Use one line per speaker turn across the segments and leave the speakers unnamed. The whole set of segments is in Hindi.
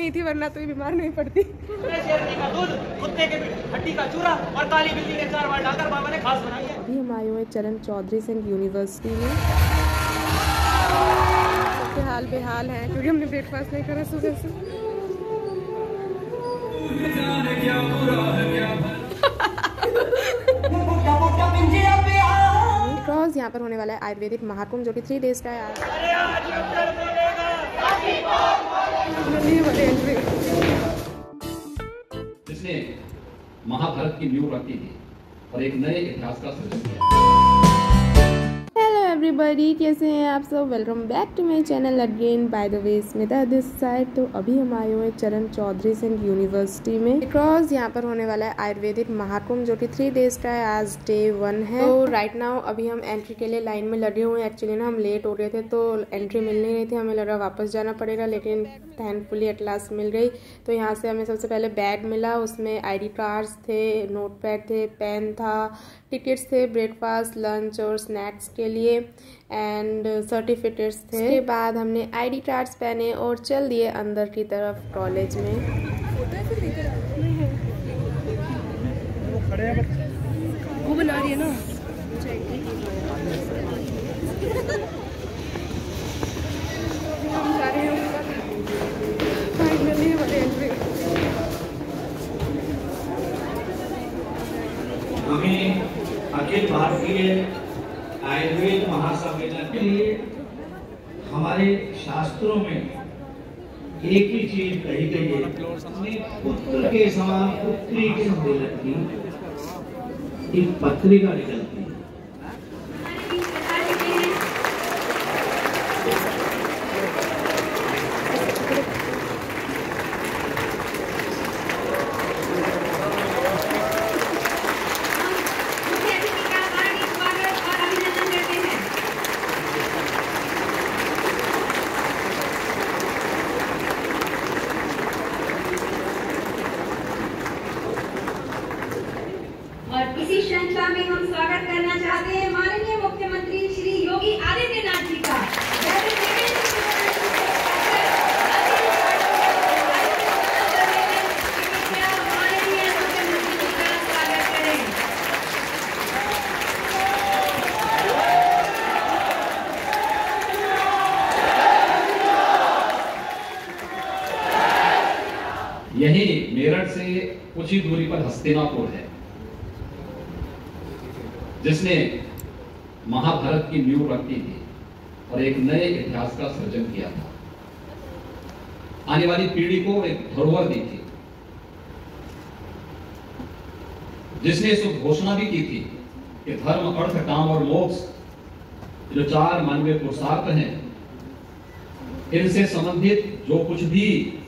नहीं थी, वरना तो ये बीमार नहीं पड़ती।
शेरनी का दूध, कुत्ते के हड्डी का चूरा और काली बिल्ली ने 4 बार डालकर बाबा ने खास बनाई है।
अभी हम आए हुए चरण चौधरी सिंह यूनिवर्सिटी में। सबके हाल बेहाल हैं क्योंकि हमने ब्रेकफास्ट नहीं करा सुबह से। क्रॉस यहाँ पर होने वाला है आयुर्वेदिक महाकुंभ, जो कि 3 डेज का है।
जिसने महाभारत की नींव रखी थी और एक नए इतिहास का सृजन किया।
हेलो एवरीबॉडी, कैसे हैं आप सब? Welcome back to my channel again. By the way Smita this side. तो अभी हम आए हुए चरण चौधरी सिंह यूनिवर्सिटी में। बिकॉज यहाँ पर होने वाला है आयुर्वेदिक महाकुंभ, जो कि 3 डेज का है। आज डे 1 है। तो राइट नाउ अभी हम एंट्री के लिए लाइन में लगे हुए हैं। एक्चुअली ना हम लेट हो रहे थे तो एंट्री मिल नहीं रही थी, हमें लगा वापस जाना पड़ेगा, लेकिन थैंकफुली एट लास्ट मिल गई। तो यहाँ से हमें सबसे पहले बैग मिला, उसमें ID कार्ड्स थे, नोट पैड थे, पेन था, टिकट्स थे ब्रेकफास्ट, लंच और स्नैक्स के लिए, एंड सर्टिफिकेट्स थे। उसके बाद हमने ID कार्ड्स पहने और चल दिए अंदर की तरफ कॉलेज में।
वो बना रही है ना।
हम जा रहे हैं ऊपर। फाइनली हमारे एंट्री।
हमें अखिल भारतीय आयुर्वेद महासम्मेलन के लिए हमारे शास्त्रों में एक ही चीज कही गई है, अपने पुत्र के समान पुत्री के सम्मेलन की एक पत्रिका निकलती है।
और इसी श्रृंखला में हम स्वागत करना चाहते हैं माननीय मुख्यमंत्री श्री योगी आदित्यनाथ जी का। माननीय मुख्यमंत्री जी का स्वागत करें।
यही मेरठ से कुछ ही दूरी पर हस्तिनापुर है, जिसने महाभारत की नींव रखी थी और एक नए इतिहास का सृजन किया था। आने वाली पीढ़ी को एक धरोहर दी थी, जिसने इस घोषणा भी की थी कि धर्म, अर्थ, काम और मोक्ष जो 4 मानवीय पुरुषार्थ हैं, इनसे संबंधित जो कुछ भी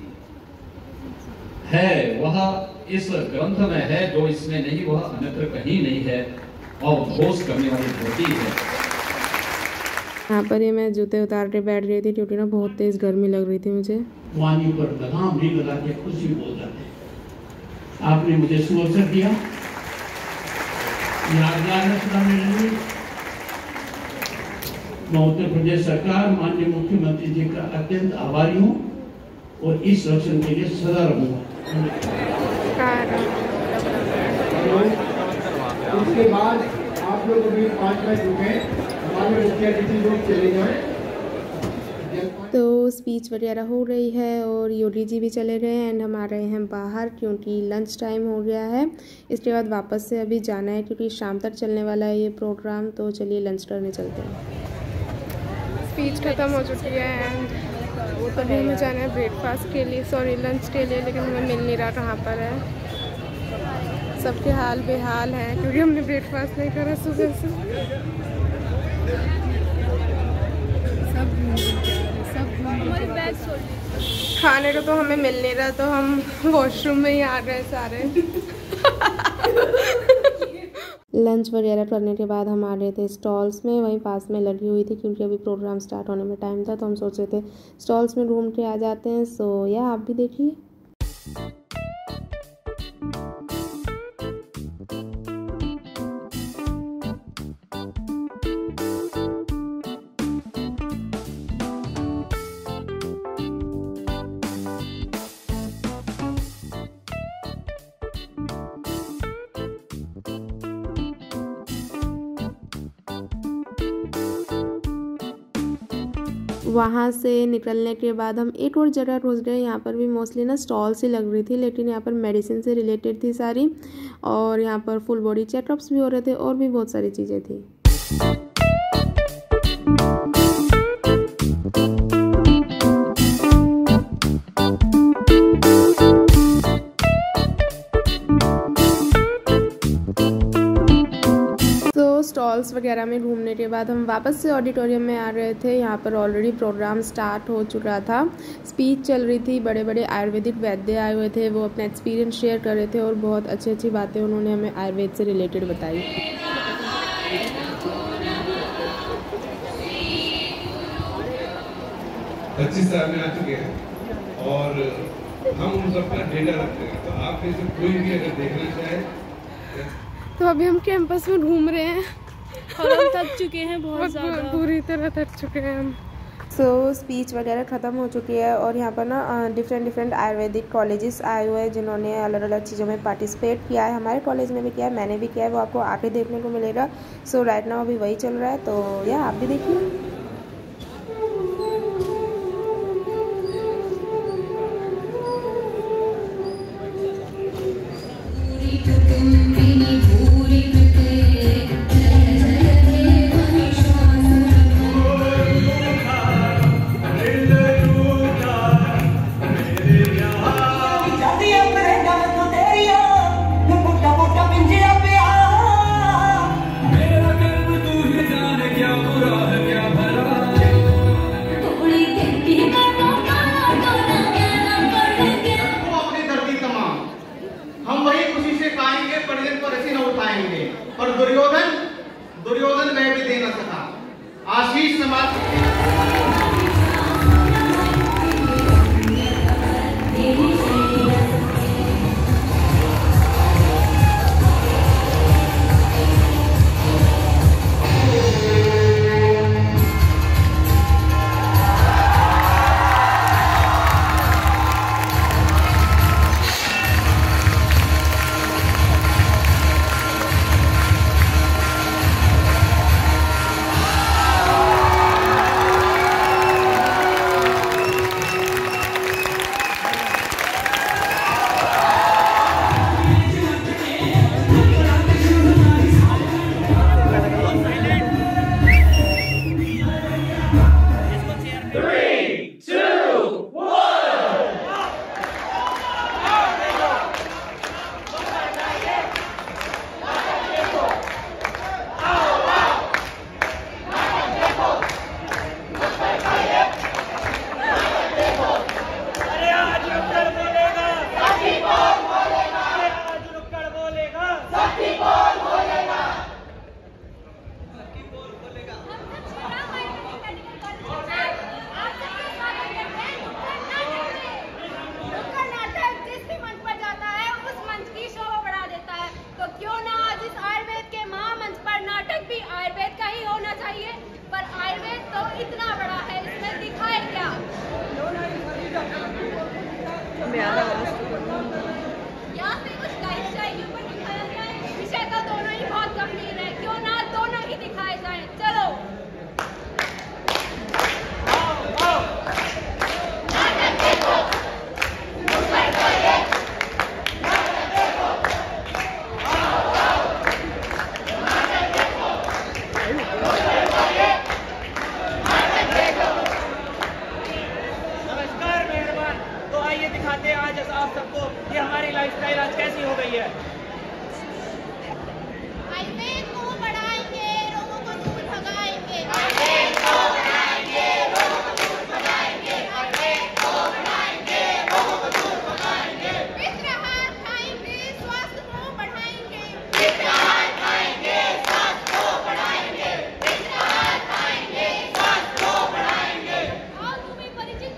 है वह इस ग्रंथ में है, जो इसमें नहीं वह अन्यत्र कहीं नहीं है और घोष करने वाली होती है।
यहाँ पर ये मैं जूते उतार के बैठ रही थी क्योंकि ना बहुत तेज गर्मी लग रही थी मुझे।
वाणी पर लगाम नहीं लगा के कुछ भी बोल जाते। आपने मुझे सुअवसर दिया, यादगार रचना में मैं उत्तर प्रदेश सरकार माननीय मुख्यमंत्री जी का अत्यंत आभारी हूँ और इस रक्षण के लिए सदा रहूंगा।
उसके बाद आप लोग अभी 5 मिनट रुके, हमारे मुखिया जी लोग चले जाए।
तो स्पीच वगैरह हो रही है और योगी जी भी चले गए एंड हम आ रहे हैं बाहर क्योंकि लंच टाइम हो गया है। इसके बाद वापस से अभी जाना है क्योंकि शाम तक चलने वाला है ये प्रोग्राम। तो चलिए लंच करने चलते हैं। स्पीच खत्म हो चुकी है एंड अभी हमें जाना है ब्रेकफास्ट के लिए, सॉरी लंच के लिए, लेकिन हमें मिल नहीं रहा कहाँ पर है। सबके हाल बेहाल हैं क्योंकि हमने ब्रेकफास्ट नहीं करा सुबह से। खाने को तो हमें मिल नहीं रहा, तो हम वॉशरूम में ही आ गए सारे। लंच वगैरह करने के बाद हम आ गए थे स्टॉल्स में, वहीं पास में लगी हुई थी क्योंकि अभी प्रोग्राम स्टार्ट होने में टाइम था, तो हम सोचे थे स्टॉल्स में घूम के आ जाते हैं। सो या आप भी देखिए। वहाँ से निकलने के बाद हम एक और जगह पहुँच गए। यहाँ पर भी मोस्टली ना स्टॉल सी लग रही थी, लेकिन यहाँ पर मेडिसिन से रिलेटेड थी सारी, और यहाँ पर फुल बॉडी चेकअप्स भी हो रहे थे और भी बहुत सारी चीज़ें थी। स्टॉल्स वगैरह में घूमने के बाद हम वापस से ऑडिटोरियम में आ रहे थे। यहाँ पर ऑलरेडी प्रोग्राम स्टार्ट हो चुका था, स्पीच चल रही थी, बड़े बड़े आयुर्वेदिक वैद्य आए हुए थे, वो अपना एक्सपीरियंस शेयर कर रहे थे और बहुत अच्छी अच्छी बातें उन्होंने हमें आयुर्वेद से रिलेटेड बताई।
पच्चीस साल में आ चुके हैं और हम उन सब का डेटा रखते हैं, तो आप में से कोई भी अगर देखना चाहे
तो अभी हम कैंपस में घूम रहे हैं
और हम थक चुके हैं, बहुत ज़्यादा
पूरी तरह थक चुके हैं हम। स्पीच वगैरह ख़त्म हो चुकी है और यहाँ पर ना डिफरेंट आयुर्वेदिक कॉलेजेस आए हुए हैं जिन्होंने अलग अलग चीज़ों में पार्टिसिपेट किया है। हमारे कॉलेज ने भी किया है, मैंने भी किया है, वो आपको आगे देखने को मिलेगा। सो राइट नाउ अभी वही चल रहा है, तो या आप भी देखिए।
और दुर्योधन वह भी दे न सका आशीष समाज।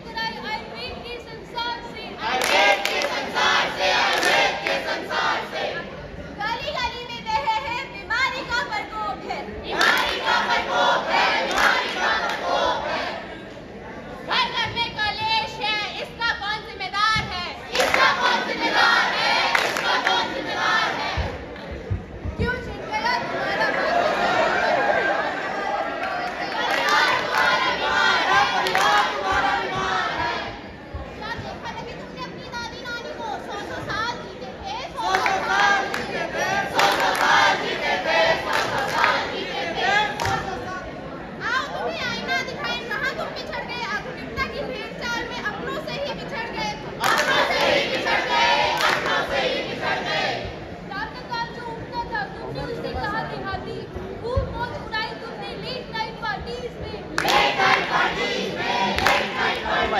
संसार से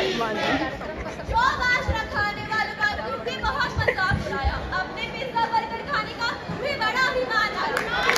खाने वालों का भी बहुत मजाक उड़ाया। अपने पिज्जा बर्गर खाने का भी बड़ा अभिमान आया।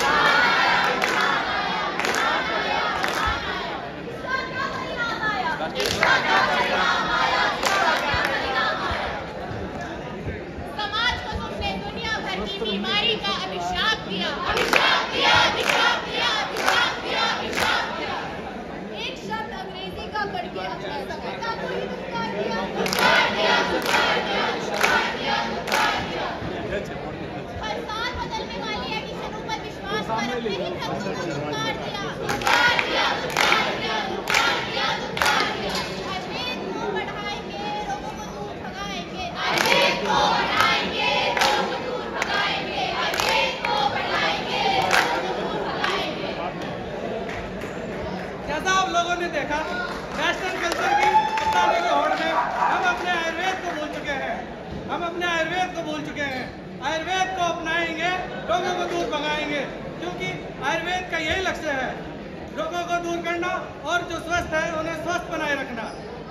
समाज को तुमने दुनिया भर की बीमारी का अभिशाप दिया, अभिशाप दिया, अभिशाप दिया, अभिशाप दिया, अभिशाप दिया। एक शब्द अंग्रेजी का पढ़ के अपने सभ्यता को ही दुष्कार दिया, दुष्कार दिया, दुष्कार दिया, दुष्कार दिया, दुष्कार दिया। हर साल बदलने वाली एडिशन ऊपर विश्वास पर अपने ही तत्वों को दुष्कार दिया, दुष्कार दिया, दुष्कार दिया, दुष्कार दिया, दुष्कार दिया। आयुर्वेद को बढ़ाएंगे, रोगों को दूर भगाएंगे, आयुर्वेद को बढ़ाएंगे, रोगों को दूर भगाएंगे, आयुर्वेद को बढ़ाएंगे, रोगों को दूर भगाएंगे।
जैसा आप लोगों ने देखा, वेस्टर्न कल्चर की अपनाने की होड़ में हम अपने आयुर्वेद को भूल चुके हैं। हम अपने आयुर्वेद को भूल चुके हैं। आयुर्वेद को अपनाएंगे, रोगों को दूर भगाएंगे, क्योंकि आयुर्वेद का यही लक्ष्य है, रोगों को दूर करना और जो स्वस्थ है उन्हें स्वस्थ बनाए रखना।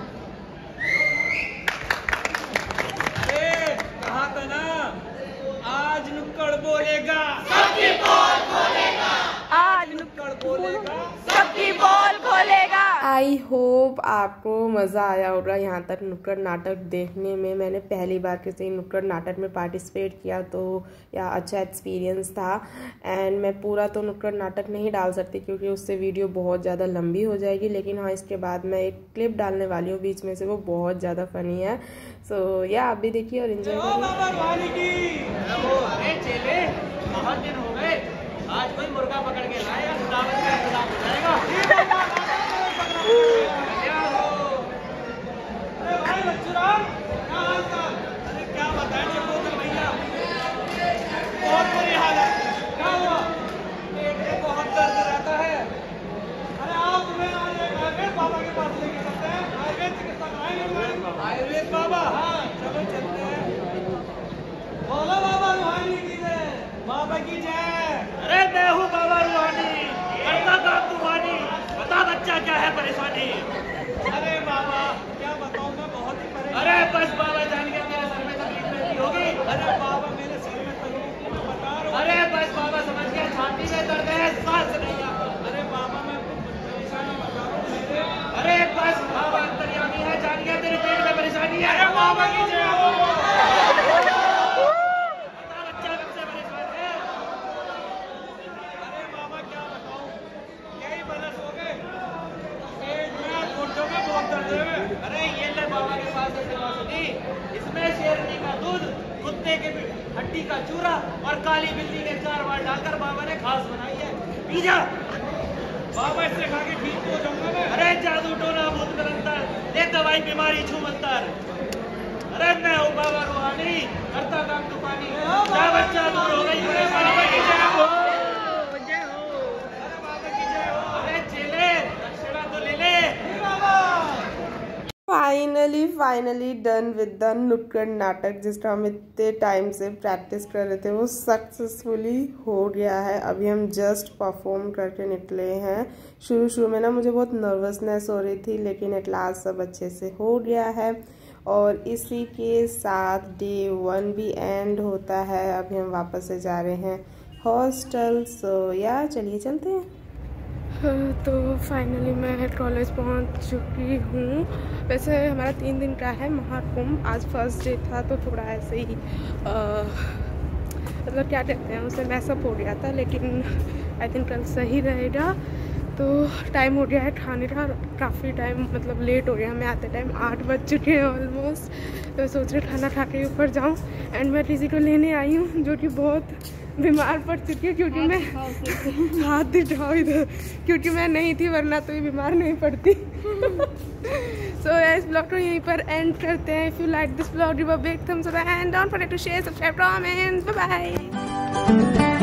कहा था ना, आज नुक्कड़ बोलेगा सबकी पोल खोलेगा, आज नुक्कड़ बोलेगा सबकी पोल खोलेगा।
आई होप आपको मज़ा आया होगा यहाँ तक नुक्कड़ नाटक देखने में। मैंने पहली बार किसी नुक्कड़ नाटक में पार्टिसिपेट किया, तो या अच्छा एक्सपीरियंस था। एंड मैं पूरा तो नुक्कड़ नाटक नहीं डाल सकती क्योंकि उससे वीडियो बहुत ज़्यादा लंबी हो जाएगी, लेकिन हाँ इसके बाद मैं एक क्लिप डालने वाली हूँ बीच में से, वो बहुत ज़्यादा फनी है। सो या आप भी देखिए और एंजॉय करिए।
बहुत दिन हो गए, आज कोई मुर्गा पकड़ के लाएगा, दावत का इंतजाम हो जाएगा। अरे भाई बच्चूराम, क्या हाल चाल? अरे क्या बताएं चंदोकर भैया, बहुत बुरी हालत। क्या हुआ? पेट में बहुत दर्द रहता है। अरे आओ, तुम्हें आज एक आयुर्वेद बाबा के पास लेके चलते हैं। आयुर्वेद चिकित्सा कराएंगे। आयुर्वेद बाबा? हाँ चलो चलते हैं। बोलो बाबा रूहानी की जय, बाबा की जय। अरे मैं हूँ बाबा रूहानी, करता काम तुम्हारी, बता बच्चा क्या है परेशानी? अरे बाबा क्या बताऊँ, मैं बहुत ही परेशान। अरे बस बाबा जान गया, मेरे सर में तकलीफ रहती होगी। अरे बाबा मेरे सर में तकलीफ मैं बता रहा हूँ। अरे बस बाबा समझ गया, छाती में दर्द है, सांस नहीं आता। अरे बाबा मैं परेशानी बता रहा हूँ। अरे बस बाबा अंतर्यामी है, जान गया तेरे पेट में परेशानी है। अरे बाबा की जय हो। अरे ये ले बाबा के पास सेवा सुनी, इसमें शेरनी का दूध, कुत्ते के हड्डी का चूरा और काली बिल्ली ने 4 बार डालकर बाबा ने घास बनाई है, पी जा। बाबा इससे खा के ठीक हो जाऊंगा मैं। अरे जादू टोना भूत निरंतर, दे दवाई बीमारी छू मंतर। अरे मैं हूँ बाबा रूहानी, करता काम तूफानी, क्या बच्चा दूर हो गई। अरे बाबा की जय हो, जय हो। अरे बाबा की जय हो। अरे चेले दक्षिणा तो ले ले बाबा।
Finally done with the nukkad natak जिसका हम इतने टाइम से प्रैक्टिस कर रहे थे, वो सक्सेसफुली हो गया है। अभी हम जस्ट परफॉर्म करके निकले हैं। शुरू में ना मुझे बहुत नर्वसनेस हो रही थी, लेकिन एट लास्ट सब अच्छे से हो गया है। और इसी के साथ डे 1 भी एंड होता है। अभी हम वापस से जा रहे हैं हॉस्टल। सो या चलिए चलते हैं। तो फाइनली मैं कॉलेज पहुंच चुकी हूँ। वैसे हमारा 3 दिन का है महाकुंभ, आज फर्स्ट डे था तो थोड़ा ऐसे ही मतलब क्या कहते हैं उसे मैसअप हो गया था, लेकिन आई थिंक कल सही रहेगा। तो टाइम हो गया है खाने का, काफ़ी टाइम मतलब लेट हो गया, हमें आते टाइम 8 बज चुके हैं ऑलमोस्ट। तो सोच रहे खाना खा के ऊपर जाऊँ। एंड मैं किसी को लेने आई हूँ जो कि बहुत बीमार पड़ चुकी है, क्योंकि मैं हाथ दिखाओ इधर, क्योंकि मैं नहीं थी, वरना तो ये बीमार नहीं पड़ती। सो इस ब्लॉग को यहीं पर एंड करते हैं। If you like this blog give a big thumbs up and don't forget to share, subscribe, comment. Bye bye.